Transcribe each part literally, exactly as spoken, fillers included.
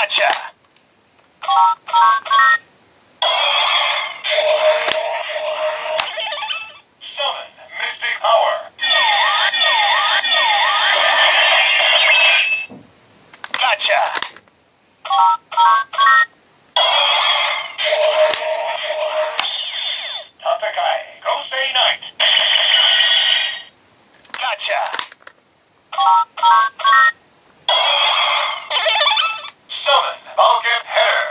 Gotcha. Summon Mystic Power. Gotcha. Tatakai, Gosei Knight. Gotcha. Summon Vulcan Hair.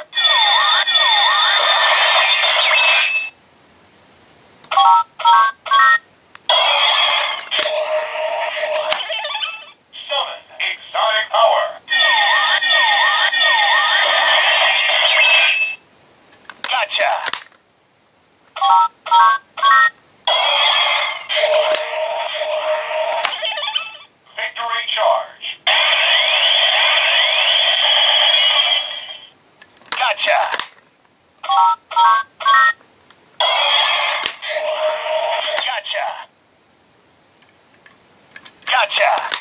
Summon Exotic Power. Gotcha. Victory Charge. Gotcha. Gotcha. Gotcha.